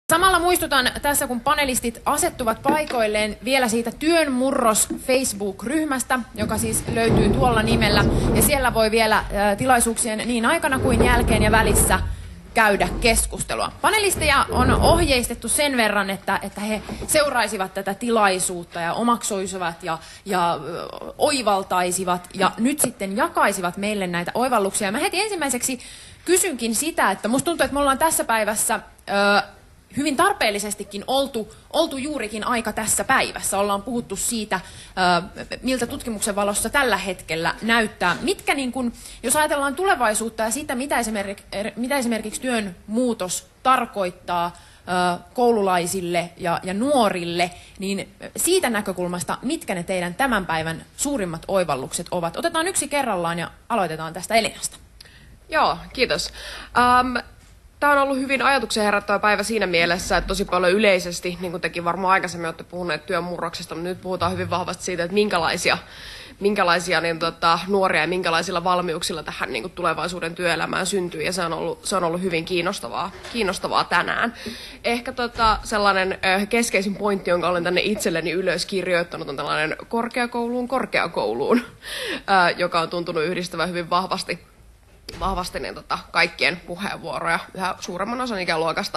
Samalla muistutan tässä, kun panelistit asettuvat paikoilleen, vielä siitä Työn murros Facebook-ryhmästä, joka siis löytyy tuolla nimellä. Ja siellä voi vielä tilaisuuksien niin aikana kuin jälkeen ja välissä käydä keskustelua. Panelisteja on ohjeistettu sen verran, että he seuraisivat tätä tilaisuutta ja omaksuisivat ja oivaltaisivat ja nyt sitten jakaisivat meille näitä oivalluksia. Mä heti ensimmäiseksi kysynkin sitä, että musta tuntuu, että me ollaan tässä päivässä hyvin tarpeellisestikin oltu juurikin aika tässä päivässä. Ollaan puhuttu siitä, miltä tutkimuksen valossa tällä hetkellä näyttää. Mitkä, niin kun, jos ajatellaan tulevaisuutta ja sitä, mitä esimerkiksi työn muutos tarkoittaa koululaisille ja nuorille, niin siitä näkökulmasta, mitkä ne teidän tämän päivän suurimmat oivallukset ovat? Otetaan yksi kerrallaan ja aloitetaan tästä Elinasta. Joo, kiitos. Tämä on ollut hyvin ajatuksen herättävä päivä siinä mielessä, että tosi paljon yleisesti, niin kuin tekin varmaan aikaisemmin olette puhuneet työn murroksesta, mutta nyt puhutaan hyvin vahvasti siitä, että minkälaisia nuoria ja minkälaisilla valmiuksilla tähän niin kuin tulevaisuuden työelämään syntyy, ja se on ollut hyvin kiinnostavaa tänään. Ehkä sellainen keskeisin pointti, jonka olen tänne itselleni ylös kirjoittanut, on tällainen korkeakouluun, joka on tuntunut yhdistävän hyvin vahvasti niin kaikkien puheenvuoroja. Yhä suuremman osan ikäluokasta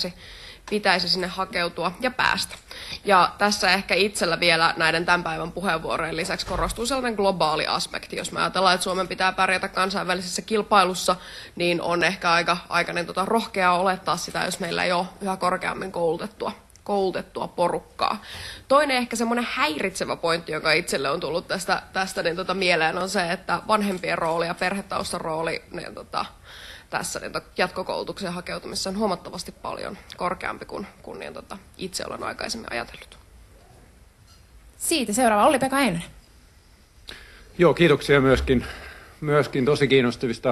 pitäisi sinne hakeutua ja päästä. Ja tässä ehkä itsellä vielä näiden tämän päivän puheenvuorojen lisäksi korostuu sellainen globaali aspekti. Jos me ajatellaan, että Suomen pitää pärjätä kansainvälisessä kilpailussa, niin on ehkä aika rohkeaa olettaa sitä, jos meillä ei ole yhä korkeammin koulutettua porukkaa. Toinen ehkä semmoinen häiritsevä pointti, joka itselle on tullut tästä mieleen, on se, että vanhempien rooli ja perhetaustan rooli tässä jatkokoulutuksen hakeutumisessa on huomattavasti paljon korkeampi kuin itse olen aikaisemmin ajatellut. Siitä seuraava Olli-Pekka Heinonen. Joo, kiitoksia myöskin tosi kiinnostavista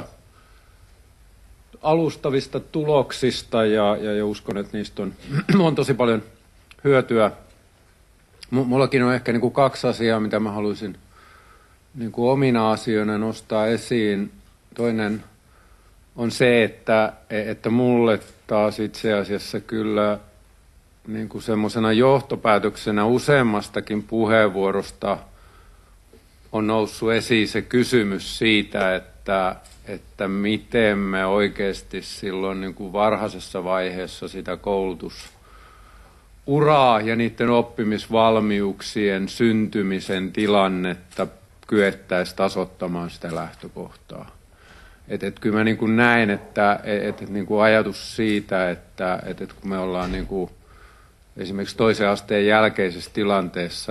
alustavista tuloksista ja uskon, että niistä on tosi paljon hyötyä. Mullakin on ehkä niin kuin kaksi asiaa, mitä mä haluaisin niin kuin omina asioina nostaa esiin. Toinen on se, että mulle taas itse asiassa kyllä niin kuin semmoisena johtopäätöksenä useammastakin puheenvuorosta on noussut esiin se kysymys siitä, että miten me oikeasti silloin niin kuin varhaisessa vaiheessa sitä koulutusuraa ja niiden oppimisvalmiuksien syntymisen tilannetta kyettäisiin tasoittamaan sitä lähtökohtaa. Kyllä mä niin kuin näen, että niin kuin ajatus siitä, että kun me ollaan niin kuin esimerkiksi toisen asteen jälkeisessä tilanteessa,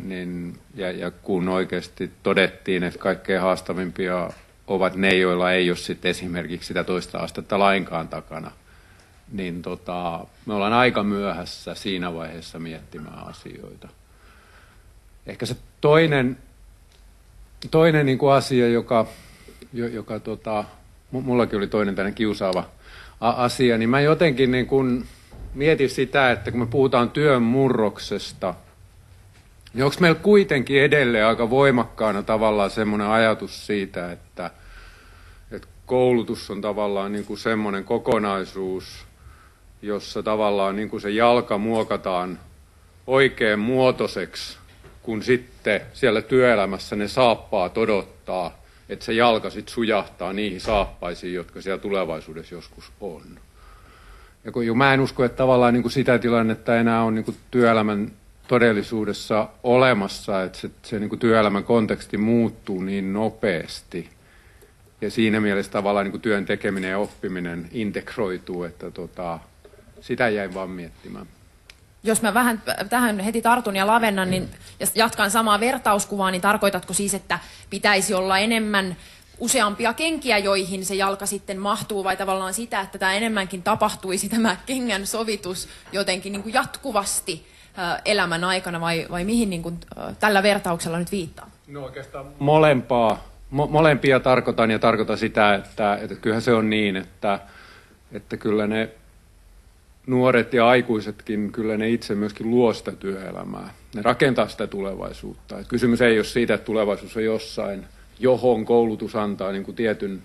ja kun oikeasti todettiin, että kaikkein haastavimpia ovat ne, joilla ei ole sitten esimerkiksi sitä toista astetta lainkaan takana, niin me ollaan aika myöhässä siinä vaiheessa miettimään asioita. Ehkä se toinen niin kuin asia, joka mullakin oli toinen tämmöinen kiusaava asia, niin mä jotenkin niin kuin mietin sitä, että kun me puhutaan työn murroksesta, niin onko meillä kuitenkin edelleen aika voimakkaana tavallaan semmoinen ajatus siitä, että koulutus on tavallaan niin kuin semmoinen kokonaisuus, jossa tavallaan niin kuin se jalka muokataan oikein muotoiseksi, kun sitten siellä työelämässä ne saappaat odottaa, että se jalka sitten sujahtaa niihin saappaisiin, jotka siellä tulevaisuudessa joskus on. Ja kun mä en usko, että tavallaan niin kuin sitä tilannetta enää on niin kuin työelämän todellisuudessa olemassa, että se niin kuin työelämän konteksti muuttuu niin nopeasti. Ja siinä mielessä tavallaan niin kuin työn tekeminen ja oppiminen integroituu, että sitä jäin vaan miettimään. Jos mä vähän tähän heti tartun ja lavennan, niin ja jatkan samaa vertauskuvaa, niin tarkoitatko siis, että pitäisi olla enemmän useampia kenkiä, joihin se jalka sitten mahtuu, vai tavallaan sitä, että tämä enemmänkin tapahtuisi tämä kengän sovitus jotenkin niin kuin jatkuvasti elämän aikana, vai mihin niin kuin tällä vertauksella nyt viittaa? No oikeastaan molempia tarkoitan, ja tarkoitan sitä, että kyllähän se on niin, että kyllä ne nuoret ja aikuisetkin, kyllä ne itse myöskin luo sitä työelämää. Ne rakentaa sitä tulevaisuutta. Et kysymys ei ole siitä, että tulevaisuus on jossain, johon koulutus antaa niin kuin tietyn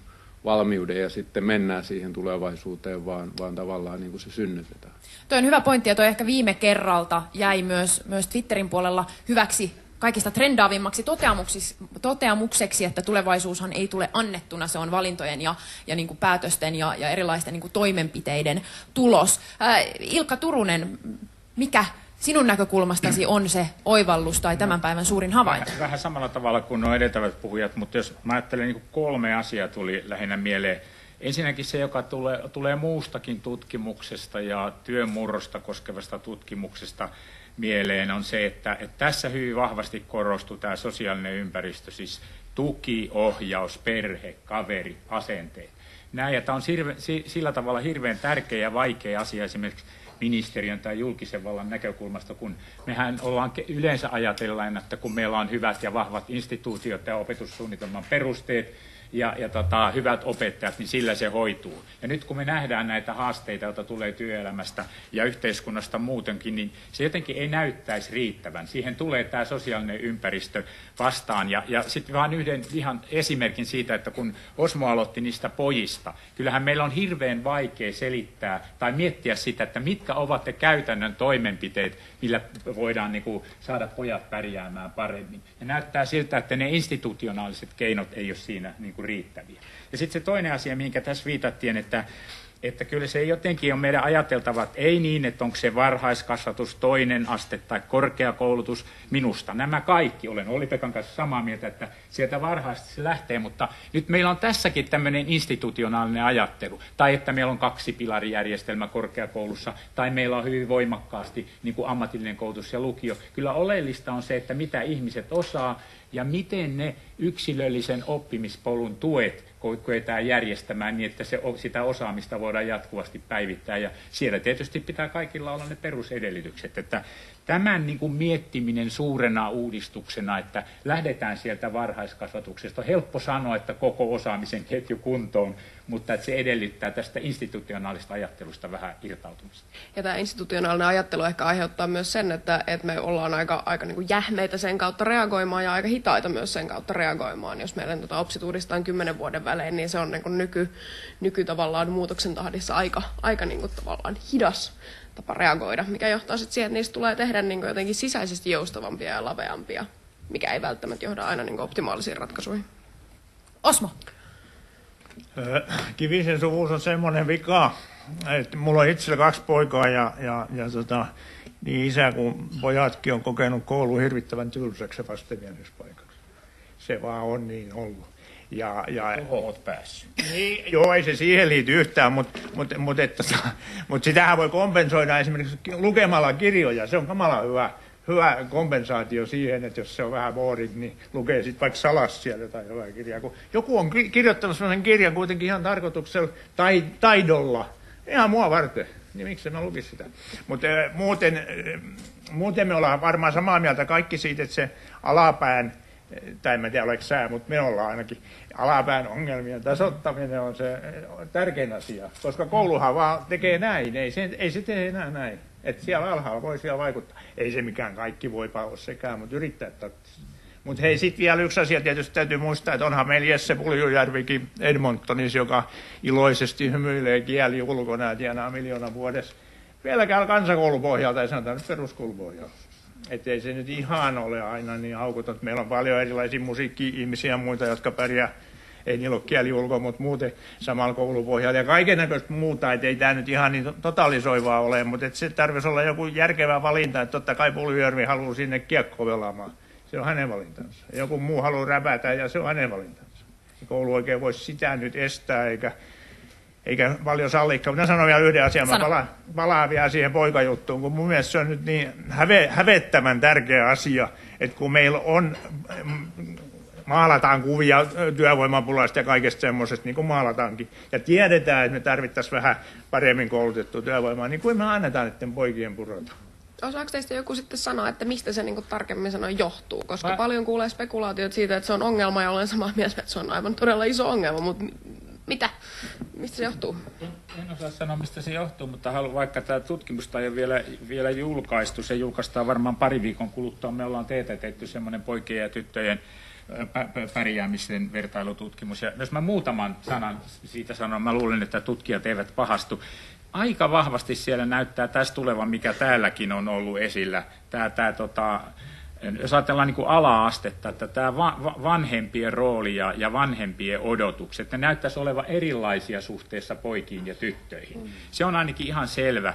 valmiuden ja sitten mennään siihen tulevaisuuteen, vaan tavallaan niin kuin se synnytetään. Toi on hyvä pointti, ja toi ehkä viime kerralta jäi myös Twitterin puolella hyväksi kaikista trendaavimmaksi toteamukseksi, että tulevaisuushan ei tule annettuna, se on valintojen ja niin kuin päätösten ja erilaisten niin kuin toimenpiteiden tulos. Ilkka Turunen, mikä sinun näkökulmastasi on se oivallus tai tämän päivän suurin havainto? Vähän samalla tavalla kuin nuo edeltävät puhujat, mutta jos mä ajattelen, niin 3 asiaa tuli lähinnä mieleen. Ensinnäkin se, joka tulee muustakin tutkimuksesta ja työn murrosta koskevasta tutkimuksesta mieleen, on se, että tässä hyvin vahvasti korostuu tämä sosiaalinen ympäristö, siis tuki, ohjaus, perhe, kaveri, asenteet. Ja tämä on sillä tavalla hirveän tärkeä ja vaikea asia esimerkiksi ministeriön tai julkisen vallan näkökulmasta, kun mehän ollaan yleensä ajatellaan, että kun meillä on hyvät ja vahvat instituutiot ja opetussuunnitelman perusteet ja hyvät opettajat, niin sillä se hoituu. Ja nyt kun me nähdään näitä haasteita, joita tulee työelämästä ja yhteiskunnasta muutenkin, niin se jotenkin ei näyttäisi riittävän. Siihen tulee tämä sosiaalinen ympäristö vastaan. Ja sitten vaan yhden ihan esimerkin siitä, että kun Osmo aloitti niistä pojista, kyllähän meillä on hirveän vaikea selittää tai miettiä sitä, että mitkä ovat ne käytännön toimenpiteet, millä voidaan niin kuin saada pojat pärjäämään paremmin. Ja näyttää siltä, että ne institutionaaliset keinot ei ole siinä niin kuin riittäviä. Ja sitten se toinen asia, mihinkä tässä viitattiin, että kyllä se jotenkin on meidän ajateltava, ei niin, että onko se varhaiskasvatus, toinen aste tai korkeakoulutus. Minusta nämä kaikki, olen Olli-Pekan kanssa samaa mieltä, että sieltä varhaisesti se lähtee, mutta nyt meillä on tässäkin tämmöinen institutionaalinen ajattelu, tai että meillä on 2-pilarijärjestelmä korkeakoulussa, tai meillä on hyvin voimakkaasti niin kuin ammatillinen koulutus ja lukio. Kyllä oleellista on se, että mitä ihmiset osaa, ja miten ne yksilöllisen oppimispolun tuet kyetään järjestämään niin, että sitä osaamista voidaan jatkuvasti päivittää. Ja siellä tietysti pitää kaikilla olla ne perusedellytykset. Että tämän niin kuin miettiminen suurena uudistuksena, että lähdetään sieltä varhaiskasvatuksesta. On helppo sanoa, että koko osaamisen ketju kuntoon, mutta että se edellyttää tästä institutionaalista ajattelusta vähän irtautumista. Ja tämä institutionaalinen ajattelu ehkä aiheuttaa myös sen, että me ollaan aika niin kuin jähmeitä sen kautta reagoimaan ja aika hitaita myös sen kautta reagoimaan. Jos meidän OPSit uudistaan 10 vuoden välein, niin se on niin kuin nyky tavallaan muutoksen tahdissa aika niin kuin tavallaan hidas tapa reagoida, mikä johtaa sitten siihen, että niistä tulee tehdä niin kuin jotenkin sisäisesti joustavampia ja laveampia, mikä ei välttämättä johda aina niin kuin optimaalisiin ratkaisuihin. Osmo. Kivisen suvuus on semmoinen vika, että mulla on itsellä 2 poikaa ja niin isä kuin pojatkin on kokenut koulun hirvittävän tylsäksi ja vastenmielespaikaksi. Se vaan on niin ollut. Oot päässyt. Niin, joo, ei se siihen liity yhtään, mutta sitähän voi kompensoida esimerkiksi lukemalla kirjoja. Se on kamala hyvä kompensaatio siihen, että jos se on vähän boring, niin lukee sitten vaikka salas sieltä tai hyvää kirjaa. Kun joku on kirjoittanut sellaisen kirjan kuitenkin ihan tarkoituksella tai taidolla, ihan mua varten, niin miksi mä lukisin sitä. Mutta muuten me ollaan varmaan samaa mieltä kaikki siitä, että se alapään, tai en tiedä oliko sää, mutta me ollaan ainakin, alapään ongelmien tasoittaminen on se tärkein asia, koska kouluhan vaan tekee näin, ei se tee enää näin. Että siellä alhaalla voi siellä vaikuttaa. Ei se mikään kaikki voipa ole sekään, mutta yrittää tarvitsisi. Mutta hei, sitten vielä yksi asia tietysti täytyy muistaa, että onhan meillä Jesse Puljujärvikin Edmontonissa, joka iloisesti hymyilee kieli ulkona ja tienaa 1 000 000 vuodessa. Vieläkään kansakoulupohjalta, ei sanotaan nyt peruskoulupohjalta. Että ei se nyt ihan ole aina niin aukoton. Meillä on paljon erilaisia musiikki-ihmisiä ja muita, jotka pärjää. Ei niillä ole kieliulkoa, mutta muuten samalla koulupohjalla. Ja kaikennäköistä muuta, että ei tämä nyt ihan niin totalisoivaa ole, mutta se tarvitsisi olla joku järkevä valinta, että totta kai Puljujärvi haluaa sinne kiekkoa pelaamaan. Se on hänen valintansa. Joku muu haluaa räpätä ja se on hänen valintansa. Koulu oikein voisi sitä nyt estää eikä paljon sallikaan. Minä sanon vielä yhden asian. Mä palaan vielä siihen poikajuttuun, kun mun mielestä se on nyt niin hävettävän tärkeä asia, että kun meillä on maalataan kuvia työvoimapulasta ja kaikesta semmoisesta, niin kuin maalataankin. Ja tiedetään, että me tarvittaisiin vähän paremmin koulutettua työvoimaa, niin kuin me annetaan näiden poikien purota. Osaako teistä joku sitten sanoa, että mistä se niin kuin tarkemmin sanoen johtuu? Koska paljon kuulee spekulaatiot siitä, että se on ongelma, ja olen samaa mieltä, että se on aivan todella iso ongelma, mutta mistä se johtuu? En osaa sanoa, mistä se johtuu, mutta vaikka tämä tutkimusta ei ole vielä julkaistu, se julkaistaan varmaan 2 viikon kuluttua. Me ollaan teetetty semmoinen poikien ja tyttöjen pärjäämisen vertailututkimus. Ja jos mä muutaman sanan siitä sanon, mä luulen, että tutkijat eivät pahastu. Aika vahvasti siellä näyttää tässä tulevan, mikä täälläkin on ollut esillä, jos ajatellaan niin kuin ala-astetta, että tämä vanhempien rooli ja vanhempien odotukset, ne näyttäisi olevan erilaisia suhteessa poikiin ja tyttöihin. Se on ainakin ihan selvä.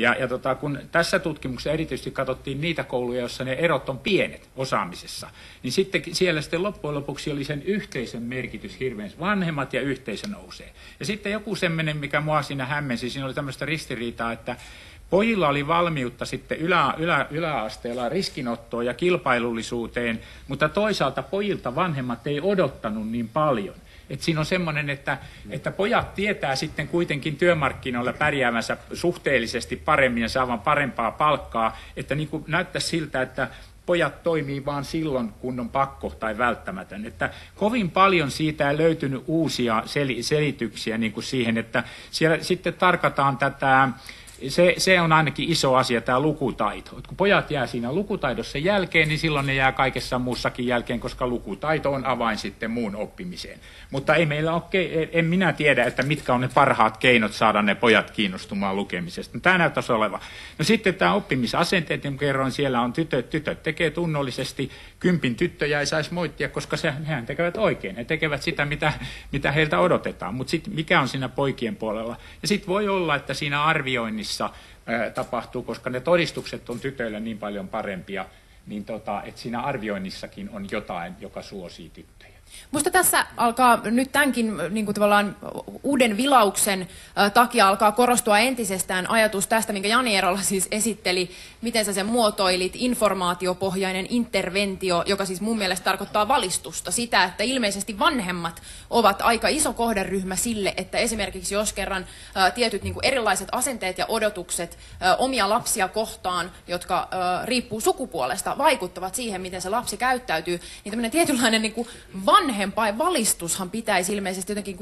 Kun tässä tutkimuksessa erityisesti katsottiin niitä kouluja, joissa ne erot on pienet osaamisessa, niin sitten siellä loppujen lopuksi oli sen yhteisön merkitys hirveän. Vanhemmat ja yhteisö nousee. Ja sitten joku semmoinen, mikä mua siinä hämmensi, siinä oli tämmöistä ristiriitaa, että pojilla oli valmiutta sitten yläasteella riskinottoon ja kilpailullisuuteen, mutta toisaalta pojilta vanhemmat ei odottanut niin paljon. Et siinä on semmoinen, että pojat tietää sitten kuitenkin työmarkkinoilla pärjäävänsä suhteellisesti paremmin ja saavan parempaa palkkaa, että niin kuin näyttäisi siltä, että pojat toimii vaan silloin, kun on pakko tai välttämätön. Että kovin paljon siitä ei löytynyt uusia selityksiä niin kuin siihen, että siellä sitten tarkataan tätä. Se on ainakin iso asia, tämä lukutaito. Kun pojat jää siinä lukutaidossa jälkeen, niin silloin ne jää kaikessa muussakin jälkeen, koska lukutaito on avain sitten muun oppimiseen. Mutta ei meillä ole, en minä tiedä, että mitkä on ne parhaat keinot saada ne pojat kiinnostumaan lukemisesta. Tämä näyttäisi olevan. No sitten tämä oppimisasenteet, niin kerroin, siellä on tytöt tekee tunnollisesti. 10 tyttöjä ei saisi moittia, koska hehän tekevät oikein. He tekevät sitä, mitä heiltä odotetaan. Mutta sitten mikä on siinä poikien puolella? Ja sitten voi olla, että siinä arvioinnissa tapahtuu, koska ne todistukset on tytöillä niin paljon parempia, niin että siinä arvioinnissakin on jotain, joka suosii tyttöjä. Minusta tässä alkaa nyt tämänkin niin kuin tavallaan uuden vilauksen takia alkaa korostua entisestään ajatus tästä, minkä Jani Eerola siis esitteli, miten sä sen muotoilit, informaatiopohjainen interventio, joka siis mun mielestä tarkoittaa valistusta, sitä, että ilmeisesti vanhemmat ovat aika iso kohderyhmä sille, että esimerkiksi jos kerran tietyt niin kuin erilaiset asenteet ja odotukset omia lapsia kohtaan, jotka riippuu sukupuolesta, vaikuttavat siihen, miten se lapsi käyttäytyy, niin tämmöinen tietynlainen niin kuin vanhempainvalistushan pitäisi ilmeisesti jotenkin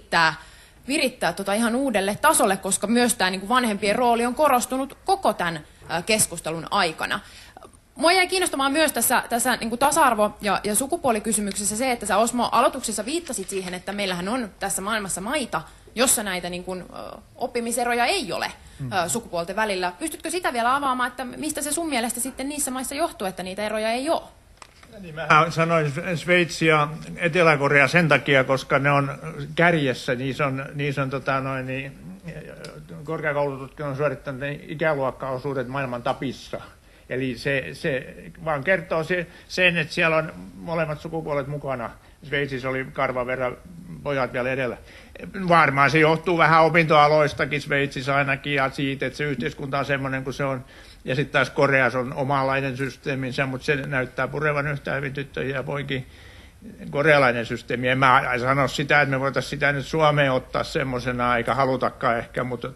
virittää ihan uudelle tasolle, koska myös tämä niin kuin vanhempien rooli on korostunut koko tämän keskustelun aikana. Mua jäi kiinnostamaan myös tässä niin kuin tasa-arvo- ja sukupuolikysymyksessä se, että sä Osmo aloituksessa viittasit siihen, että meillähän on tässä maailmassa maita, jossa näitä niin kuin, oppimiseroja ei ole sukupuolten välillä. Pystytkö sitä vielä avaamaan, että mistä se sun mielestä sitten niissä maissa johtuu, että niitä eroja ei ole? Niin mä sanoin Sveitsi ja Etelä-Korea sen takia, koska ne on kärjessä, niissä on korkeakoulututkinnon suorittaneet ikäluokkaosuudet maailman tapissa. Eli se vaan kertoo sen, että siellä on molemmat sukupuolet mukana. Sveitsissä oli karvan verran pojat vielä edellä. Varmaan se johtuu vähän opintoaloistakin Sveitsissä ainakin ja siitä, että se yhteiskunta on semmoinen kuin se on. Ja sitten taas Koreassa on omanlainen systeeminsä, mutta se näyttää purevan yhtä hyvin tyttöjä ja poikin korealainen systeemi. En mä sano sitä, että me voitaisiin sitä nyt Suomeen ottaa semmoisena, eikä halutakaan ehkä, mutta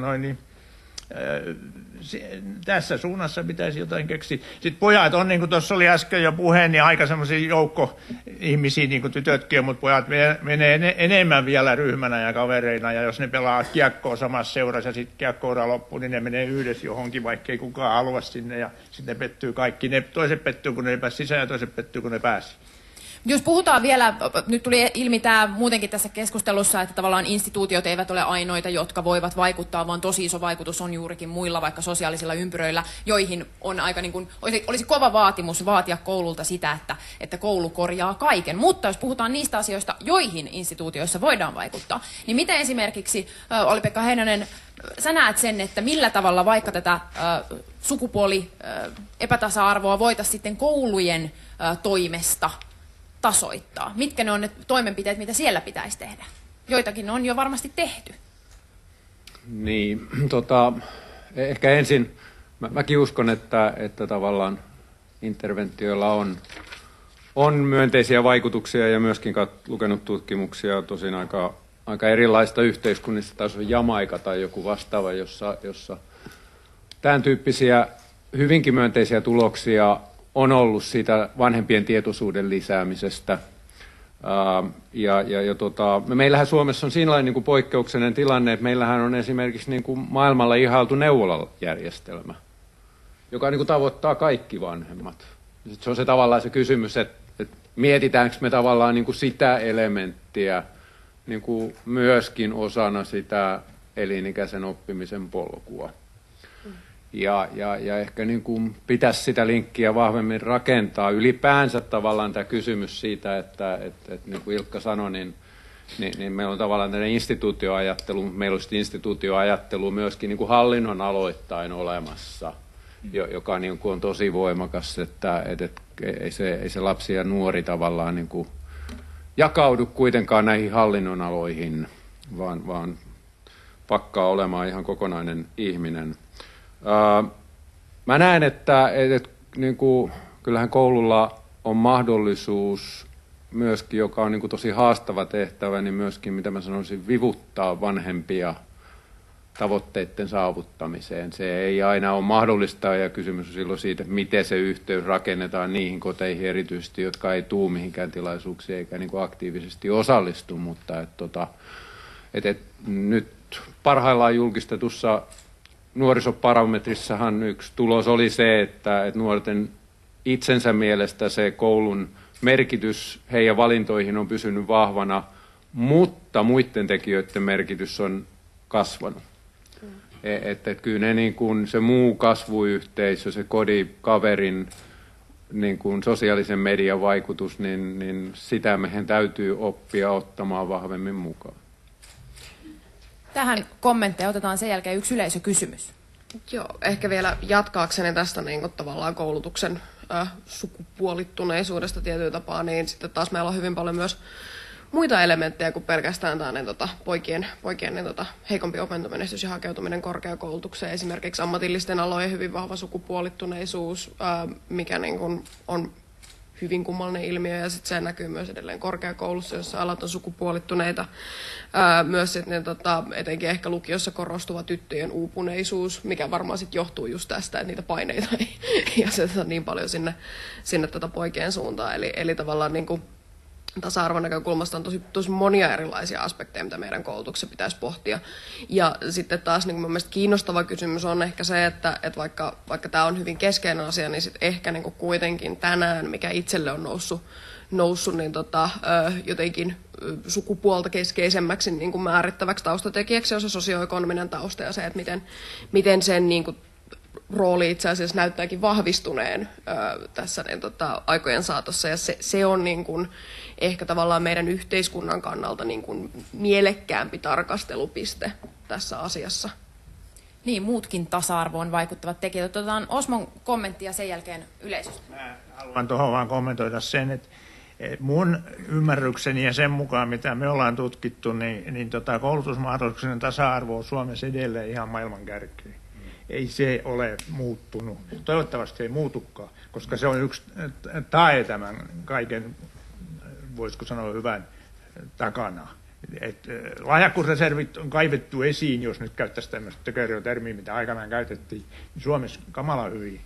tässä suunnassa pitäisi jotain keksiä. Sitten pojat on, niin kuin tuossa oli äsken jo puhe, niin aika semmoisia joukko ihmisiä, niin kuin tytötkin, mutta pojat menee enemmän vielä ryhmänä ja kavereina, ja jos ne pelaa kiekkoa samassa seurassa ja sitten kiekkoura loppuu, niin ne menee yhdessä johonkin, vaikka ei kukaan halua sinne, ja sitten ne pettyy kaikki. Ne toiset pettyy, kun ne ei pääse sisään, ja toiset pettyy, kun ne pääsi. Jos puhutaan vielä, nyt tuli ilmi tämä muutenkin tässä keskustelussa, että tavallaan instituutiot eivät ole ainoita, jotka voivat vaikuttaa, vaan tosi iso vaikutus on juurikin muilla, vaikka sosiaalisilla ympyröillä, joihin on aika niin kuin, olisi kova vaatimus vaatia koululta sitä, että koulu korjaa kaiken. Mutta jos puhutaan niistä asioista, joihin instituutioissa voidaan vaikuttaa, niin miten esimerkiksi, Olli-Pekka Heinonen, sä näet sen, että millä tavalla vaikka tätä sukupuoli epätasa-arvoa voitaisiin sitten koulujen toimesta tasoittaa? Mitkä ne on ne toimenpiteet, mitä siellä pitäisi tehdä? Joitakin on jo varmasti tehty. Niin, ehkä ensin, mäkin uskon, että tavallaan interventioilla on myönteisiä vaikutuksia ja myöskin lukenut tutkimuksia tosin aika erilaista yhteiskunnista, taisi on Jamaika tai joku vastaava, jossa tämän tyyppisiä hyvinkin myönteisiä tuloksia on ollut siitä vanhempien tietoisuuden lisäämisestä. Meillähän Suomessa on siinälainen niin kuin poikkeuksellinen tilanne, että meillähän on esimerkiksi niin kuin maailmalla ihailtu neuvolajärjestelmä, joka niin kuin tavoittaa kaikki vanhemmat. Sitten se on se tavallaan se kysymys, että mietitäänkö me tavallaan niin kuin sitä elementtiä niin kuin myöskin osana sitä elinikäisen oppimisen polkua. Ja ehkä niin kuin pitäisi sitä linkkiä vahvemmin rakentaa. Ylipäänsä tavallaan tämä kysymys siitä, että niin kuin Ilkka sanoi, niin meillä on tavallaan tämmöinen instituutioajattelu, mutta meillä olisi instituutioajattelu myöskin niin kuin hallinnon aloittain olemassa, joka niin kuin on tosi voimakas, että ei se lapsi ja nuori tavallaan niin kuin jakaudu kuitenkaan näihin hallinnon aloihin, vaan pakkaa olemaan ihan kokonainen ihminen. Mä näen, että niin kuin, kyllähän koululla on mahdollisuus myöskin, joka on niin kuin tosi haastava tehtävä, niin myöskin, mitä mä sanoisin, vivuttaa vanhempia tavoitteiden saavuttamiseen. Se ei aina ole mahdollista, ja kysymys on silloin siitä, miten se yhteys rakennetaan niihin koteihin erityisesti, jotka ei tule mihinkään tilaisuuksiin eikä niin kuin aktiivisesti osallistu, mutta nyt parhaillaan julkistetussa nuorisobarometrissahan yksi tulos oli se, että nuorten itsensä mielestä se koulun merkitys heidän valintoihin on pysynyt vahvana, mutta muiden tekijöiden merkitys on kasvanut. Että kyllä ne niin kuin se muu kasvuyhteisö, se kodin, kaverin, niin kuin sosiaalisen median vaikutus, niin sitä meidän täytyy oppia ottamaan vahvemmin mukaan. Tähän kommentteja otetaan sen jälkeen yksi yleisökysymys. Joo, ehkä vielä jatkaakseni tästä niin kuin tavallaan koulutuksen sukupuolittuneisuudesta tietyllä tapaa, niin sitten taas meillä on hyvin paljon myös muita elementtejä kuin pelkästään tämä poikien heikompi opintomenestys ja hakeutuminen korkeakoulutukseen. Esimerkiksi ammatillisten alojen hyvin vahva sukupuolittuneisuus, mikä niin kuin on hyvin kummallinen ilmiö, ja sitten se näkyy myös edelleen korkeakoulussa, jossa alat on sukupuolittuneita. Myös sitten etenkin ehkä lukiossa korostuva tyttöjen uupuneisuus, mikä varmaan sitten johtuu just tästä, että niitä paineita ei aseteta niin paljon sinne poikien suuntaan. Eli tavallaan niin kuin tasa-arvon näkökulmasta on tosi monia erilaisia aspekteja, mitä meidän koulutuksessa pitäisi pohtia. Ja sitten taas niin mun mielestä kiinnostava kysymys on ehkä se, että vaikka tämä on hyvin keskeinen asia, niin sitten ehkä niin kuitenkin tänään, mikä itselle on noussut niin jotenkin sukupuolta keskeisemmäksi niin kuin määrittäväksi taustatekijäksi on se sosioekonominen tausta ja se, että miten sen niin kuin rooli itse asiassa näyttääkin vahvistuneen tässä niin, aikojen saatossa, ja se on niin kuin, ehkä tavallaan meidän yhteiskunnan kannalta niin kuin mielekkäämpi tarkastelupiste tässä asiassa. Niin, muutkin tasa-arvoon vaikuttavat tekijät. Otetaan Osmon kommentti ja sen jälkeen yleisöstä. Mä haluan tuohon vaan kommentoida sen, että mun ymmärrykseni ja sen mukaan, mitä me ollaan tutkittu, niin koulutusmahdollisuuksien tasa-arvo on Suomessa edelleen ihan maailman kärkeä. Ei se ole muuttunut. Toivottavasti ei muutukaan, koska se on yksi tae tämän kaiken, voisiko sanoa, hyvän takana. Lahjakkuusreservit on kaivettu esiin, jos nyt käyttäisiin tämmöistä tökeriotermiä, mitä aikanaan käytettiin, niin Suomessa kamala hyvin.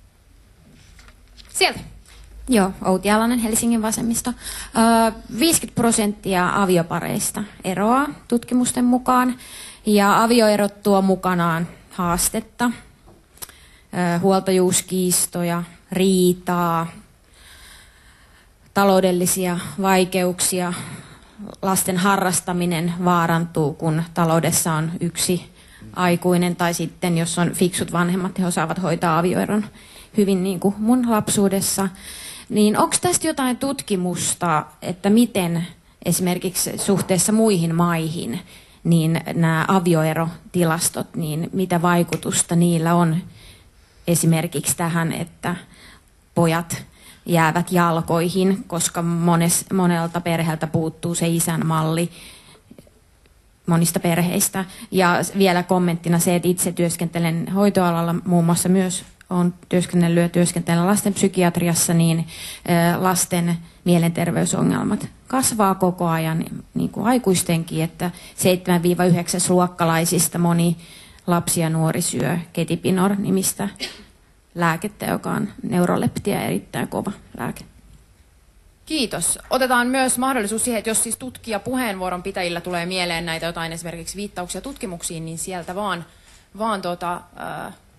Sieltä. Joo, Outi Alanen, Helsingin vasemmisto. 50% aviopareista eroaa tutkimusten mukaan, ja avioerot tuo mukanaan haastetta, huoltajuuskiistoja, riitaa, taloudellisia vaikeuksia. Lasten harrastaminen vaarantuu, kun taloudessa on yksi aikuinen, tai sitten jos on fiksut vanhemmat, he osaavat hoitaa avioeron hyvin, niin kuin mun lapsuudessa. Niin onko tästä jotain tutkimusta, että miten esimerkiksi suhteessa muihin maihin niin nämä avioerotilastot, niin mitä vaikutusta niillä on esimerkiksi tähän, että pojat jäävät jalkoihin, koska monelta perheeltä puuttuu se isän malli monista perheistä. Ja vielä kommenttina se, että itse työskentelen hoitoalalla, muun muassa myös olen työskennellyt ja työskentelen lastenpsykiatriassa, niin lasten mielenterveysongelmat kasvaa koko ajan, niin kuin aikuistenkin, että 7-9-luokkalaisista moni lapsi ja nuori syö Ketipinor-nimistä lääkettä, joka on neuroleptia, erittäin kova lääke. Kiitos. Otetaan myös mahdollisuus siihen, että jos siis tutkija-puheenvuoron pitäjillä tulee mieleen näitä jotain esimerkiksi viittauksia tutkimuksiin, niin sieltä vaan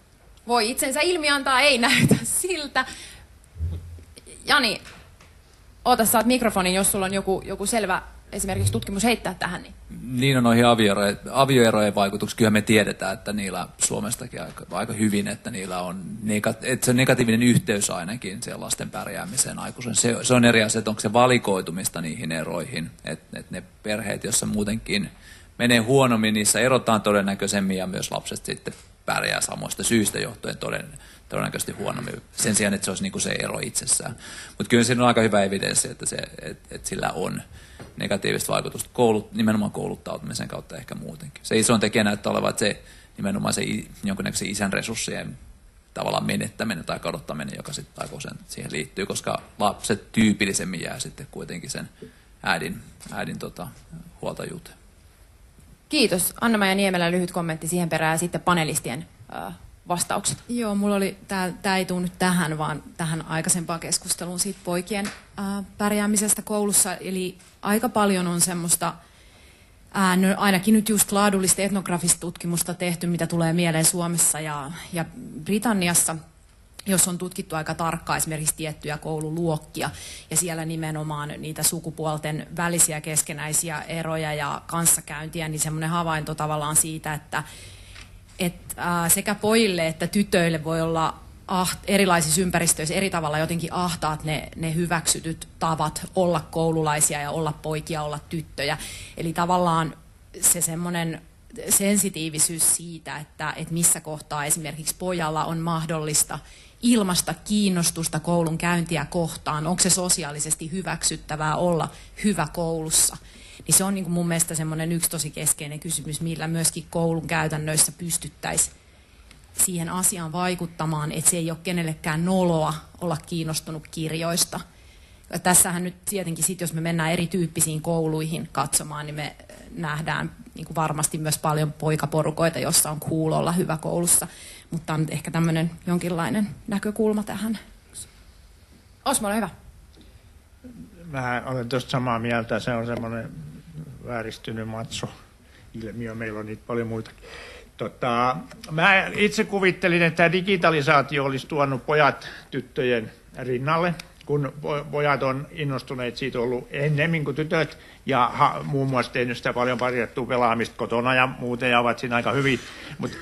voi itsensä ilmi antaa, ei näytä siltä. Jani, Oota, saat mikrofonin, jos sulla on joku selvä esimerkiksi tutkimus heittää tähän. Niin on noihin avioerojen vaikutuksia. Kyllä me tiedetään, että niillä Suomestakin aika hyvin, että niillä on, että se on negatiivinen yhteys ainakin siellä lasten pärjäämiseen aikuisen. Se on eri asia, että onko se valikoitumista niihin eroihin. Että ne perheet, joissa muutenkin menee huonommin, niissä erotaan todennäköisemmin ja myös lapset sitten pärjää samoista syistä johtuen todennäköisesti huonommin, sen sijaan, että se olisi niin kuin se ero itsessään. Mutta kyllä siinä on aika hyvä evidenssi, että sillä on negatiivista vaikutusta nimenomaan kouluttautumisen kautta ehkä muutenkin. Se iso tekijä näyttää olevan, että se nimenomaan se jonkunnäköisen isän resurssien tavallaan menettäminen tai kadottaminen, joka sitten aikuisen siihen liittyy, koska lapset tyypillisemmin jää sitten kuitenkin sen äidin huoltajuuteen. Kiitos. Anna-Maija Niemelä lyhyt kommentti siihen perään ja sitten panelistien vastaukset. Joo, mulla oli, tämä ei tule nyt tähän, vaan tähän aikaisempaan keskusteluun siitä poikien pärjäämisestä koulussa. Eli aika paljon on semmoista, no ainakin nyt just laadullista etnografista tutkimusta tehty, mitä tulee mieleen Suomessa ja Britanniassa, jos on tutkittu aika tarkkaan esimerkiksi tiettyjä koululuokkia, ja siellä nimenomaan niitä sukupuolten välisiä keskenäisiä eroja ja kanssakäyntiä, niin semmoinen havainto tavallaan siitä, että sekä pojille että tytöille voi olla erilaisissa ympäristöissä eri tavalla jotenkin ahtaat ne hyväksytyt tavat olla koululaisia ja olla poikia, olla tyttöjä. Eli tavallaan se semmoinen sensitiivisyys siitä, että missä kohtaa esimerkiksi pojalla on mahdollista ilmaista kiinnostusta koulun käyntiä kohtaan, onko se sosiaalisesti hyväksyttävää olla hyvä koulussa. Niin se on niin kuin mun mielestä semmoinen yksi tosi keskeinen kysymys, millä myöskin koulun käytännöissä pystyttäisiin siihen asiaan vaikuttamaan, että se ei ole kenellekään noloa olla kiinnostunut kirjoista. Ja tässähän nyt tietenkin sit, jos me mennään erityyppisiin kouluihin katsomaan, niin me nähdään niin kuin varmasti myös paljon poikaporukoita, jossa on cool olla hyvä koulussa, mutta on ehkä tämmöinen jonkinlainen näkökulma tähän. Osmo, ole hyvä. Mä olen tuosta samaa mieltä. Se on semmoinen vääristynyt macho-ilmiö. Meillä on niitä paljon muitakin. Mä itse kuvittelin, että digitalisaatio olisi tuonut pojat tyttöjen rinnalle, kun pojat on innostuneet siitä ollut ennemmin kuin tytöt ja muun muassa tehnyt sitä paljon parjattua pelaamista kotona ja muuten ja ovat siinä aika hyvin, mutta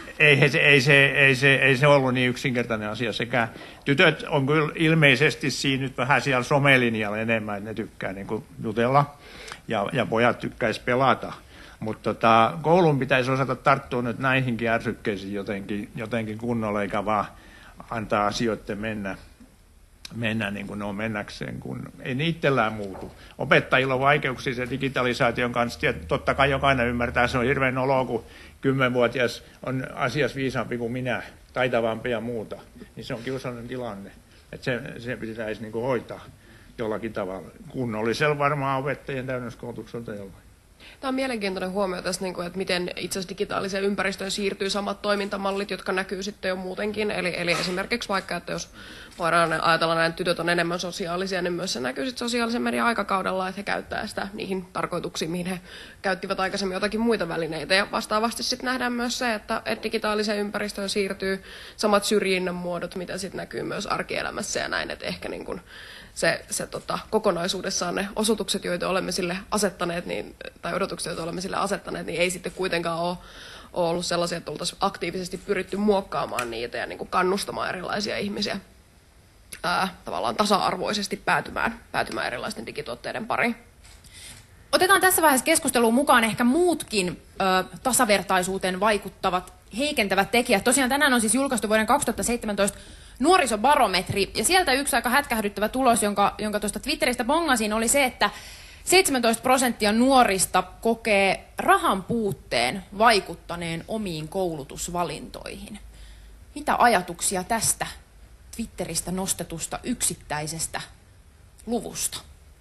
ei se ollut niin yksinkertainen asia sekä. Tytöt on kyllä ilmeisesti siinä nyt vähän siellä somelinjalla enemmän, että ne tykkää niin kuin jutella ja pojat tykkäisi pelata. Mutta koulun pitäisi osata tarttua nyt näihinkin ärsykkeisiin jotenkin kunnolla, eikä vaan antaa asioiden mennä niin kuin ne on mennäkseen, kun ei ne itsellään muutu. Opettajilla on vaikeuksia sen digitalisaation kanssa. Ja totta kai jokainen ymmärtää, se on hirveän olo, kun 10-vuotias on asiassa viisaampi kuin minä, taitavampi ja muuta. Niin se on kiusallinen tilanne. Että se pitäisi niin kuin hoitaa jollakin tavalla. Kunnollisella varmaan opettajien täydennyskoulutukselta jollain. Tämä on mielenkiintoinen huomio tästä, että miten itse asiassa digitaaliseen ympäristöön siirtyy samat toimintamallit, jotka näkyy sitten jo muutenkin. Eli esimerkiksi vaikka, että jos voidaan ajatella näin, että tytöt on enemmän sosiaalisia, niin myös se näkyy sitten sosiaalisen median aikakaudella, että he käyttää sitä niihin tarkoituksiin, mihin he käyttivät aikaisemmin jotakin muita välineitä. Ja vastaavasti sitten nähdään myös se, että digitaaliseen ympäristöön siirtyy samat syrjinnän muodot, mitä sitten näkyy myös arkielämässä ja näin, että ehkä niin kuin se kokonaisuudessaan ne osoitukset, joita olemme sille asettaneet, tai odotukset, joita olemme sille asettaneet, niin ei sitten kuitenkaan ole ollut sellaisia, että oltaisiin aktiivisesti pyritty muokkaamaan niitä ja niin kuin kannustamaan erilaisia ihmisiä tavallaan tasa-arvoisesti päätymään erilaisten digituotteiden pariin. Otetaan tässä vaiheessa keskusteluun mukaan ehkä muutkin tasavertaisuuteen vaikuttavat, heikentävät tekijät. Tosiaan tänään on siis julkaistu vuoden 2017 nuorisobarometri, ja sieltä yksi aika hätkähdyttävä tulos, jonka tuosta Twitteristä bongasin, oli se, että 17% nuorista kokee rahan puutteen vaikuttaneen omiin koulutusvalintoihin. Mitä ajatuksia tästä Twitteristä nostetusta yksittäisestä luvusta?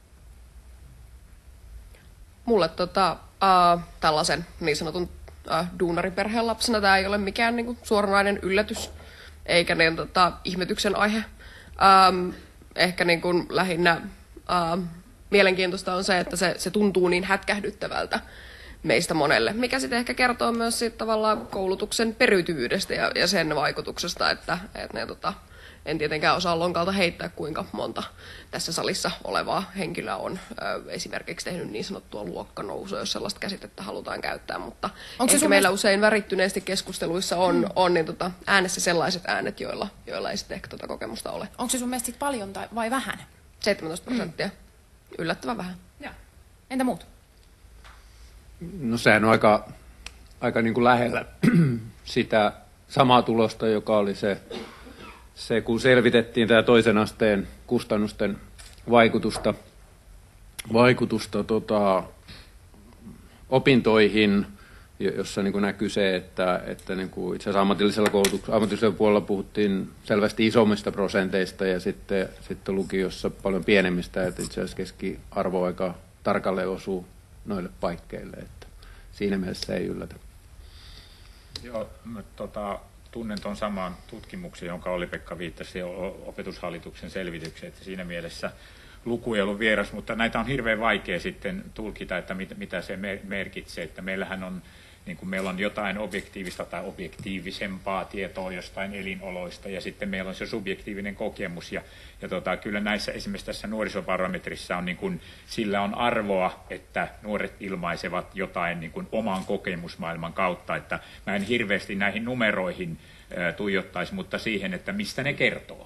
Mulle tällaisen niin sanotun duunariperheen lapsena tämä ei ole mikään niin kuin suoranainen yllätys, eikä niin, ihmetyksen aihe. Ehkä niin kuin lähinnä mielenkiintoista on se, että se tuntuu niin hätkähdyttävältä, meistä monelle, mikä sitten ehkä kertoo myös siitä tavallaan koulutuksen periytyvyydestä ja sen vaikutuksesta, että ne en tietenkään osaa lonkalta heittää, kuinka monta tässä salissa olevaa henkilöä on esimerkiksi tehnyt niin sanottua luokkanousua, jos sellaista käsitettä halutaan käyttää, mutta ehkä meillä usein värittyneesti keskusteluissa on äänessä sellaiset äänet, joilla ei sitten ehkä tuota kokemusta ole. Onko se sun mielestä paljon vai vähän? 17%. Yllättävän vähän. Ja. Entä muut? No sehän on aika niin kuin lähellä sitä samaa tulosta, joka oli se kun selvitettiin tämä toisen asteen kustannusten vaikutusta opintoihin, jossa niin kuin näkyy se, että niin kuin itse asiassa ammatillisella puolella puhuttiin selvästi isommista prosenteista ja sitten lukiossa paljon pienemmistä, että itse asiassa keskiarvo aika tarkalleen osuu noille paikkeille, että siinä mielessä ei yllätä. Joo, tunnen tuon saman tutkimuksen, jonka Olli-Pekka viittasi Opetushallituksen selvitykseen, että siinä mielessä luku ei ollut vieras, mutta näitä on hirveän vaikea sitten tulkita, että mitä se merkitsee, että meillähän on niin kuin meillä on jotain objektiivista tai objektiivisempaa tietoa jostain elinoloista ja sitten meillä on se subjektiivinen kokemus ja kyllä näissä esimerkiksi tässä nuorisobarometrissa on niin kuin, sillä on arvoa, että nuoret ilmaisevat jotain niin kuin oman kokemusmaailman kautta, että mä en hirveästi näihin numeroihin tuijottaisi, mutta siihen, että mistä ne kertoo.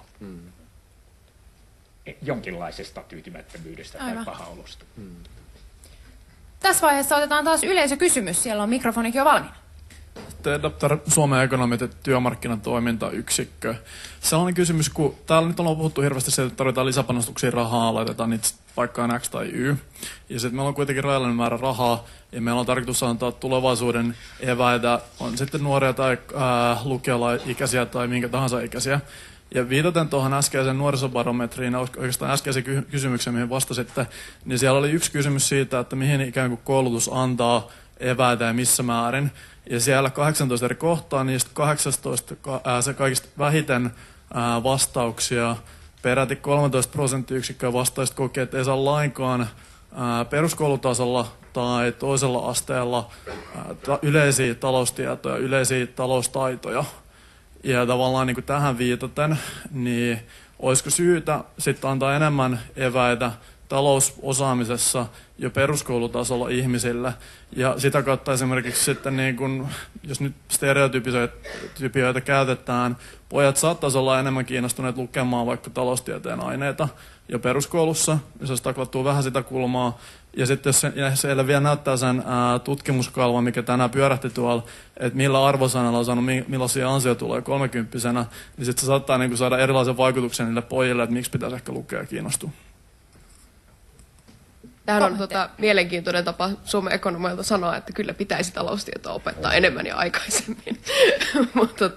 Jonkinlaisesta tyytymättömyydestä tai pahaolosta. Tässä vaiheessa otetaan taas yleisökysymys. Siellä on mikrofonikin jo valmiina. Dr. Suomen ekonomit ja työmarkkinatoimintayksikkö. Sellainen kysymys, kun täällä nyt ollaan puhuttu hirveästi siitä, että tarvitaan lisäpanostuksia rahaa, laitetaan niitä paikkaan X tai Y. Ja sitten meillä on kuitenkin rajallinen määrä rahaa, ja meillä on tarkoitus antaa tulevaisuuden eväitä, on sitten nuoria tai lukiolaikäisiä tai minkä tahansa ikäisiä. Ja viitaten tuohon äskeiseen nuorisobarometriin, oikeastaan äskeiseen kysymykseen, mihin vastasitte, niin siellä oli yksi kysymys siitä, että mihin ikään kuin koulutus antaa eväitä ja missä määrin. Ja siellä 18 eri kohtaa, niistä 18 se kaikista vähiten vastauksia, peräti 13% vastaajista kokee, että ei saa lainkaan peruskoulutasolla tai toisella asteella yleisiä taloustietoja, yleisiä taloustaitoja. Ja tavallaan niin kuin tähän viitaten, niin olisiko syytä sitten antaa enemmän eväitä talousosaamisessa jo peruskoulutasolla ihmisille. Ja sitä kautta esimerkiksi sitten, niin kun, jos nyt stereotypioita käytetään, pojat saattaisi olla enemmän kiinnostuneet lukemaan vaikka taloustieteen aineita jo peruskoulussa, jos taklattuu vähän sitä kulmaa. Ja sitten jos siellä vielä näyttää sen tutkimuskalva, mikä tänään pyörähti tuolla, että millä arvosanalla on saanut millaisia ansioita tulee 30-vuotiaana, niin sitten se saattaa niin kuin saada erilaisen vaikutuksen niille pojille, että miksi pitäisi ehkä lukea ja kiinnostua. Tämähän on mielenkiintoinen tapa Suomen ekonomeilta sanoa, että kyllä pitäisi taloustietoa opettaa enemmän ja aikaisemmin. Mutta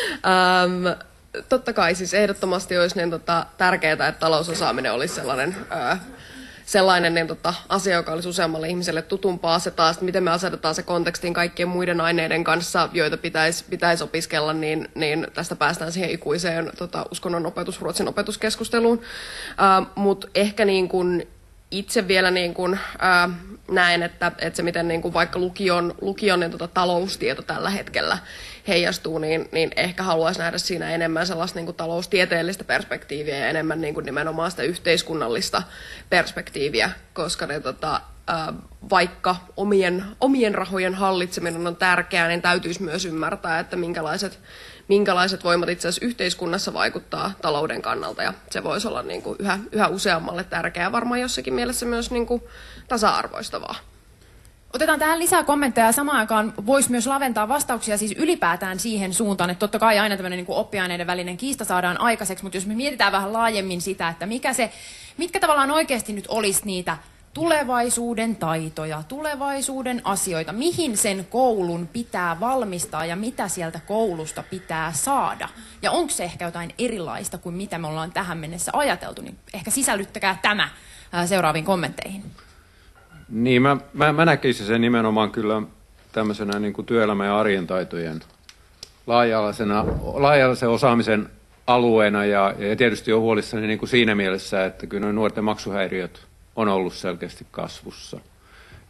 totta kai siis ehdottomasti olisi niin, tärkeää, että talousosaaminen olisi sellainen niin, asia, joka olisi useammalle ihmiselle tutumpaa asettaa. Sitten miten me asetetaan se kontekstiin kaikkien muiden aineiden kanssa, joita pitäisi opiskella, niin tästä päästään siihen ikuiseen uskonnon opetus, Ruotsin opetuskeskusteluun. Mutta ehkä niin kuin itse vielä niin kuin, näen, että se miten niin kuin vaikka lukion niin, taloustieto tällä hetkellä heijastuu, niin ehkä haluaisi nähdä siinä enemmän sellaista niin kuin taloustieteellistä perspektiiviä ja enemmän niin kuin nimenomaan sitä yhteiskunnallista perspektiiviä, koska ne, vaikka omien rahojen hallitseminen on tärkeää, niin täytyisi myös ymmärtää, että minkälaiset voimat itse asiassa yhteiskunnassa vaikuttaa talouden kannalta, ja se voisi olla niin kuin yhä useammalle tärkeää, varmaan jossakin mielessä myös niin kuin tasa-arvoistavaa. Otetaan tähän lisää kommentteja ja samaan aikaan voisi myös laventaa vastauksia siis ylipäätään siihen suuntaan, että totta kai aina tämmöinen niin kuin oppiaineiden välinen kiista saadaan aikaiseksi, mutta jos me mietitään vähän laajemmin sitä, että mitkä tavallaan oikeasti nyt olisi niitä tulevaisuuden taitoja, tulevaisuuden asioita, mihin sen koulun pitää valmistaa ja mitä sieltä koulusta pitää saada. Ja onko se ehkä jotain erilaista kuin mitä me ollaan tähän mennessä ajateltu, niin ehkä sisällyttäkää tämä seuraaviin kommentteihin. Niin, mä näkisin sen nimenomaan kyllä tämmöisenä niin kuin työelämän ja arjen taitojen laaja-alaisen osaamisen alueena ja tietysti on huolissani niin kuin siinä mielessä, että kyllä nuorten maksuhäiriöt on ollut selkeästi kasvussa.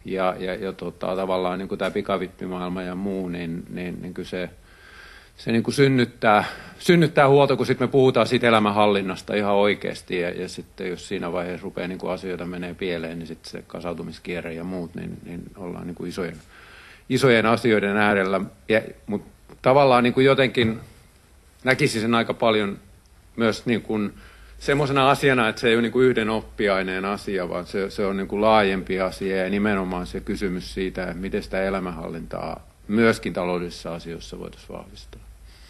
ja tavallaan niin kuin tämä pikavippimaailma ja muu, niin kyllä se niin kuin synnyttää huolta, kun sitten me puhutaan siitä elämänhallinnasta ihan oikeasti, ja sitten jos siinä vaiheessa rupeaa niin kuin asioita menee pieleen, niin sitten se kasautumiskierre ja muut, niin ollaan niin kuin isojen asioiden äärellä. Mutta tavallaan niin kuin jotenkin näkisin sen aika paljon myös niin kuin semmoisena asiana, että se ei ole niin kuin yhden oppiaineen asia, vaan se on niin kuin laajempi asia ja nimenomaan se kysymys siitä, että miten sitä elämänhallintaa myöskin taloudellisissa asioissa voitaisiin vahvistaa.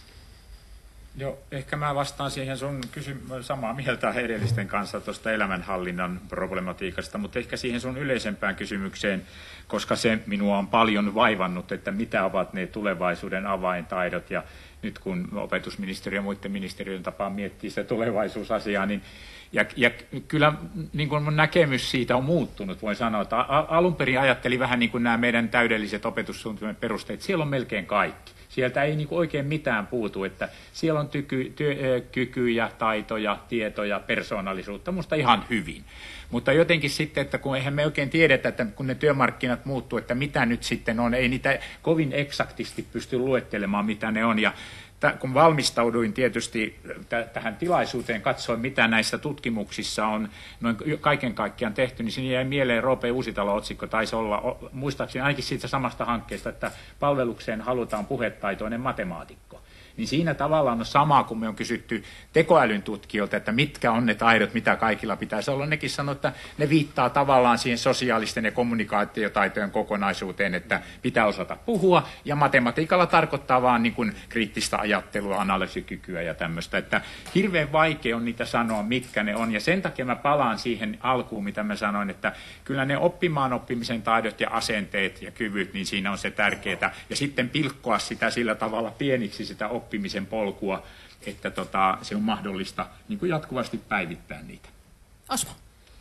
Joo, ehkä mä vastaan siihen sun samaa mieltä edellisten kanssa tuosta elämänhallinnan problematiikasta, mutta ehkä siihen sun yleisempään kysymykseen, koska se minua on paljon vaivannut, että mitä ovat ne tulevaisuuden avaintaidot, ja nyt kun opetusministeriö ja muiden ministeriöiden tapaa miettiä sitä tulevaisuusasiaa, niin ja kyllä niin kuin mun näkemys siitä on muuttunut, voin sanoa, että alun perin ajattelin vähän niin kuin nämä meidän täydelliset opetussuunnitelmien perusteet, siellä on melkein kaikki. Sieltä ei niin kuin oikein mitään puutu, että siellä on kykyjä, taitoja, tietoja, persoonallisuutta, musta ihan hyvin. Mutta jotenkin sitten, että kun eihän me oikein tiedetä, että kun ne työmarkkinat muuttuu, että mitä nyt sitten on, ei niitä kovin eksaktisti pysty luettelemaan, mitä ne on. Ja kun valmistauduin tietysti tähän tilaisuuteen, katsoin mitä näissä tutkimuksissa on noin kaiken kaikkiaan tehty, niin siinä jäi mieleen Roope Uusitalo-otsikko, taisi olla muistaakseni ainakin siitä samasta hankkeesta, että palvelukseen halutaan puhetaitoinen matemaatikko. Niin siinä tavallaan on sama, kun me on kysytty tekoälyn tutkijoilta, että mitkä on ne taidot, mitä kaikilla pitäisi olla. Nekin sanoo, että ne viittaa tavallaan siihen sosiaalisten ja kommunikaatiotaitojen kokonaisuuteen, että pitää osata puhua, ja matematiikalla tarkoittaa vaan niin kuin kriittistä ajattelua, analyysikykyä ja tämmöistä. Että hirveän vaikea on niitä sanoa, mitkä ne on, ja sen takia mä palaan siihen alkuun, mitä mä sanoin, että kyllä ne oppimisen taidot ja asenteet ja kyvyt, niin siinä on se tärkeää, ja sitten pilkkoa sitä sillä tavalla pieniksi sitä oppimisen polkua, että se on mahdollista niin kuin jatkuvasti päivittää niitä. Osmo.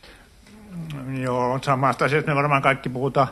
Joo, samasta asiasta me varmaan kaikki puhutaan.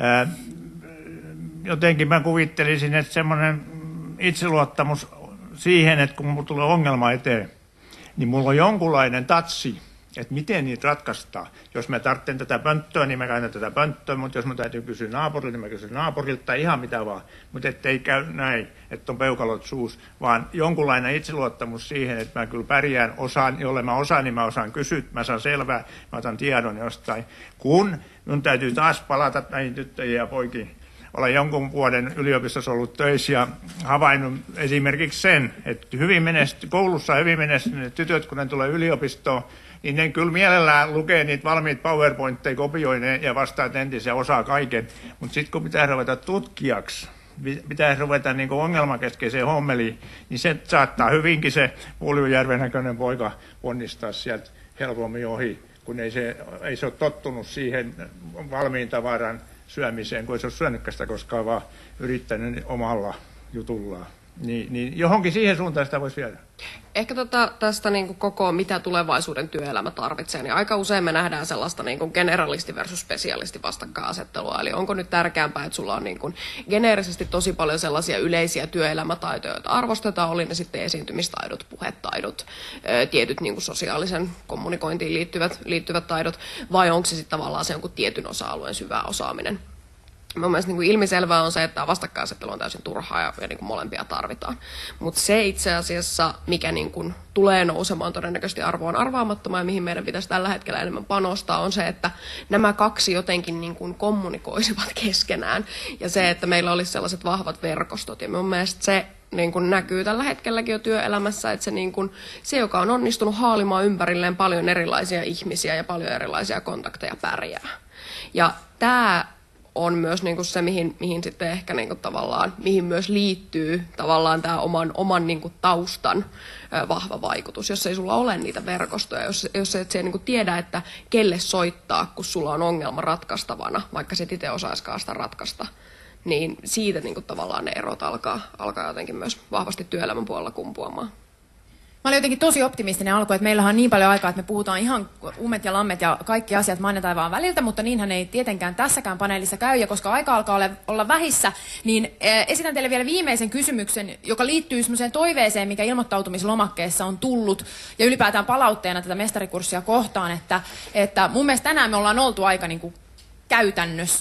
Jotenkin mä kuvittelisin, että semmoinen itseluottamus siihen, että kun mulla tulee ongelma eteen, niin mulla on jonkunlainen tatsi, että miten niitä ratkaistaan. Jos mä tarvitsen tätä pönttöä, niin mä käytän tätä pönttöä, mutta jos mä täytyy kysyä naapurilta, niin mä kysyn naapurilta tai ihan mitä vaan. Mutta ettei käy näin, että on peukalot suus, vaan jonkunlainen itseluottamus siihen, että mä kyllä pärjään, jolle mä osaan, niin mä osaan kysyä, mä saan selvää, mä otan tiedon jostain. Kun mun täytyy taas palata näihin tyttöihin ja poikiin. Olen jonkun vuoden yliopistossa ollut töissä ja havainnut esimerkiksi sen, että koulussa hyvin menestyneet tytöt, kun ne tulee yliopistoon, niin ne kyllä mielellään lukee niitä valmiita PowerPointteja, kopioi ne ja vastaa tentissä ja osaa kaiken. Mutta sitten kun pitää ruveta tutkijaksi, pitää ruveta niin ongelmakeskeiseen hommeliin, niin se saattaa hyvinkin se Puljujärven näköinen poika ponnistaa sieltä helpommin ohi, kun ei se ole tottunut siihen valmiin tavaran syömiseen, kun ei se ole syönytkään sitä koskaan, vaan yrittänyt omalla jutullaan. Niin johonkin siihen suuntaan sitä voisi viedä. Ehkä tästä niin kuin koko mitä tulevaisuuden työelämä tarvitsee, niin aika usein me nähdään sellaista niin kuin generalisti versus spesialisti vastakkainasettelua. Eli onko nyt tärkeämpää, että sulla on niin kuin geneerisesti tosi paljon sellaisia yleisiä työelämätaitoja, joita arvostetaan, oli ne sitten esiintymistaidot, puhetaidot, tietyt niin kuin sosiaalisen kommunikointiin liittyvät taidot, vai onko se sitten tavallaan se jonkun tietyn osa-alueen syvä osaaminen. Mun mielestä niin kuin ilmiselvää on se, että vastakkainasettelu on täysin turhaa ja niin kuin molempia tarvitaan. Mutta se itse asiassa, mikä niin kuin tulee nousemaan todennäköisesti arvoon arvaamattomaan ja mihin meidän pitäisi tällä hetkellä enemmän panostaa, on se, että nämä kaksi jotenkin niin kuin kommunikoisivat keskenään. Ja se, että meillä olisi sellaiset vahvat verkostot. Ja mun mielestä se niin kuin näkyy tällä hetkelläkin jo työelämässä, että se, joka on onnistunut haalimaan ympärilleen paljon erilaisia ihmisiä ja paljon erilaisia kontakteja pärjää. Ja tämä on myös niinku se, mihin sitten ehkä niinku tavallaan, mihin myös liittyy tavallaan tämä oman niinku taustan vahva vaikutus. Jos ei sulla ole niitä verkostoja, jos et niinku tiedä, että kelle soittaa, kun sulla on ongelma ratkaistavana, vaikka sit itse osaiskaan sitä ratkaista, niin siitä niinku tavallaan ne erot alkaa jotenkin myös vahvasti työelämän puolella kumpuamaan. Mä olin jotenkin tosi optimistinen alku, että meillähän on niin paljon aikaa, että me puhutaan ihan ummet ja lammet ja kaikki asiat maan ja taivaan väliltä, mutta niinhän ei tietenkään tässäkään paneelissa käy, ja koska aika alkaa olla vähissä, niin esitän teille vielä viimeisen kysymyksen, joka liittyy semmoiseen toiveeseen, mikä ilmoittautumislomakkeessa on tullut, ja ylipäätään palautteena tätä mestarikurssia kohtaan, että mun mielestä tänään me ollaan oltu aika niin kuin käytännössä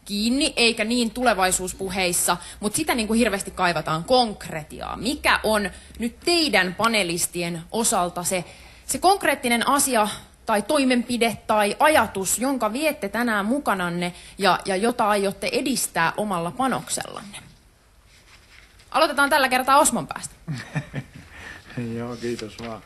kiinni, eikä niin tulevaisuuspuheissa, mutta sitä niin kuin hirveästi kaivataan konkretiaa. Mikä on nyt teidän panelistien osalta se konkreettinen asia tai toimenpide tai ajatus, jonka viette tänään mukananne ja jota aiotte edistää omalla panoksellanne? Aloitetaan tällä kertaa Osmon päästä. Joo, kiitos vaan.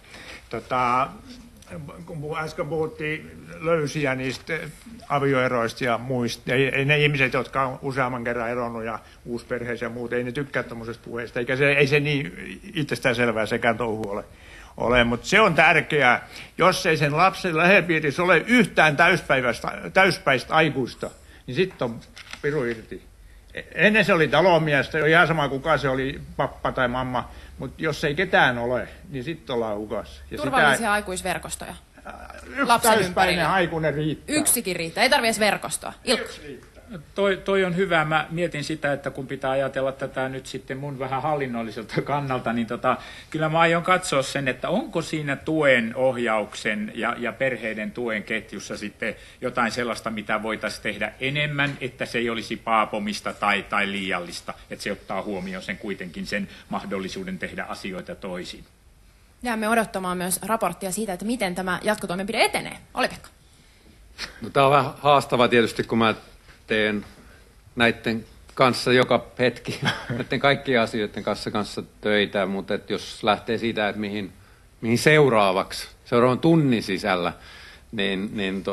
Kun äsken puhuttiin löysiä niistä avioeroista ja muista, ei ne ihmiset, jotka on useamman kerran eronnut ja uusperheisiä ja muut, ei ne tykkää tuommoisesta puheesta, ei se niin itsestäänselvää sekään touhu ole, mutta se on tärkeää, jos ei sen lapsen lähipiirissä ole yhtään täyspäistä aikuista, niin sitten on piru irti. Ennen se oli talomiestä, ihan sama kuka se oli, pappa tai mamma, mutta jos ei ketään ole, niin sitten ollaan hukassa. Turvallisia aikuisverkostoja. Yksi täyspäinen aikuinen riittää. Yksikin riittää, ei tarvitse edes verkostoa. Ilkka. Toi on hyvä. Mä mietin sitä, että kun pitää ajatella tätä nyt sitten mun vähän hallinnolliselta kannalta, niin kyllä mä aion katsoa sen, että onko siinä tuen, ohjauksen ja perheiden tuen ketjussa sitten jotain sellaista, mitä voitaisiin tehdä enemmän, että se ei olisi paapomista tai liiallista, että se ottaa huomioon sen kuitenkin sen mahdollisuuden tehdä asioita toisin. Jäämme odottamaan myös raporttia siitä, että miten tämä jatkotoimenpide etenee. Oli-Pekka. No, tämä on vähän haastava tietysti, kun mä teen näiden kanssa joka hetki, näiden kaikkien asioiden kanssa töitä, mutta jos lähtee siitä, että mihin seuraavan tunnin sisällä, niin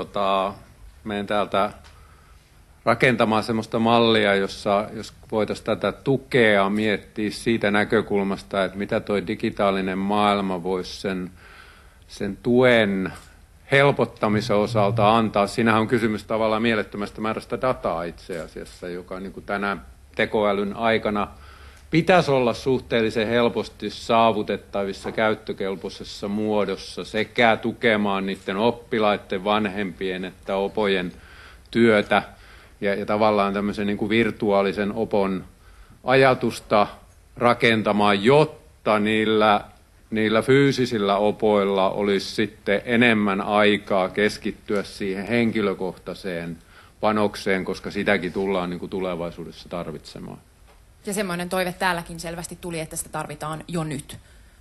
menen täältä rakentamaan sellaista mallia, jos voitaisiin tätä tukea miettiä siitä näkökulmasta, että mitä tuo digitaalinen maailma voisi sen tuen helpottamisen osalta antaa. Siinähän on kysymys tavallaan mielettömästä määrästä dataa itse asiassa, joka niin kuin tänä tekoälyn aikana pitäisi olla suhteellisen helposti saavutettavissa käyttökelpoisessa muodossa sekä tukemaan niiden oppilaiden, vanhempien että opojen työtä ja tavallaan tämmöisen niin kuin virtuaalisen opon ajatusta rakentamaan, jotta niillä fyysisillä opoilla olisi sitten enemmän aikaa keskittyä siihen henkilökohtaiseen panokseen, koska sitäkin tullaan niin kuin tulevaisuudessa tarvitsemaan. Ja semmoinen toive täälläkin selvästi tuli, että sitä tarvitaan jo nyt.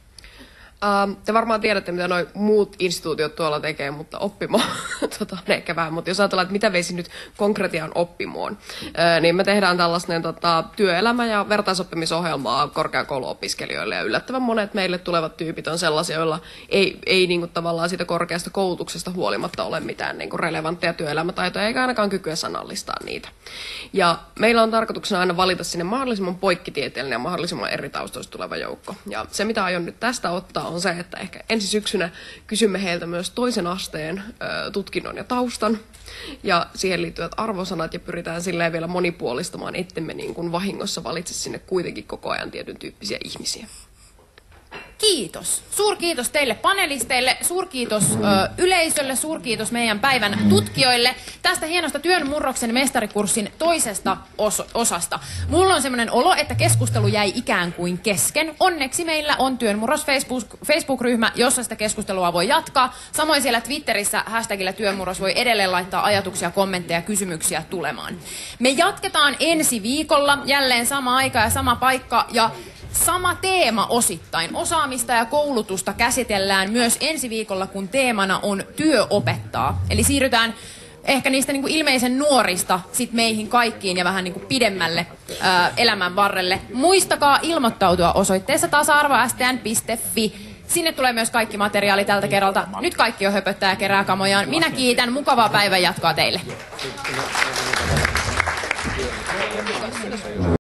Te varmaan tiedätte, mitä nuo muut instituutiot tuolla tekee, mutta Oppimo on ehkä vähän. Mutta jos ajatellaan, että mitä veisi nyt konkretiaan Oppimoon, niin me tehdään tällainen työelämä- ja vertaisoppimisohjelmaa korkeakouluopiskelijoille. Ja yllättävän monet meille tulevat tyypit on sellaisia, joilla ei niin kuin tavallaan siitä korkeasta koulutuksesta huolimatta ole mitään niin kuin relevantteja työelämätaitoja, eikä ainakaan kykyä sanallistaa niitä. Ja meillä on tarkoituksena aina valita sinne mahdollisimman poikkitieteellinen ja mahdollisimman eri taustoista tuleva joukko. Ja se, mitä aion nyt tästä ottaa, on se, että ehkä ensi syksynä kysymme heiltä myös toisen asteen tutkinnon ja taustan ja siihen liittyvät arvosanat ja pyritään silleen vielä monipuolistamaan, ettemme niin kuin vahingossa valitse sinne kuitenkin koko ajan tietyn tyyppisiä ihmisiä. Kiitos. Suurkiitos teille panelisteille, suurkiitos yleisölle, suurkiitos meidän päivän tutkijoille tästä hienosta työn murroksen mestarikurssin toisesta osasta. Mulla on semmoinen olo, että keskustelu jäi ikään kuin kesken. Onneksi meillä on Työn murros Facebook-ryhmä, jossa sitä keskustelua voi jatkaa. Samoin siellä Twitterissä hashtagillä työnmurros voi edelleen laittaa ajatuksia, kommentteja, kysymyksiä tulemaan. Me jatketaan ensi viikolla, jälleen sama aika ja sama paikka ja sama teema osittain. Osaamista ja koulutusta käsitellään myös ensi viikolla, kun teemana on työ opettaa. Eli siirrytään ehkä niistä niin kuin ilmeisen nuorista sit meihin kaikkiin ja vähän niin kuin pidemmälle elämän varrelle. Muistakaa ilmoittautua osoitteessa tasa-arvo.stn.fi. Sinne tulee myös kaikki materiaali tältä kerralta. Nyt kaikki on höpöttää ja kerää kamojaan. Minä kiitän. Mukavaa päivän jatkoa teille.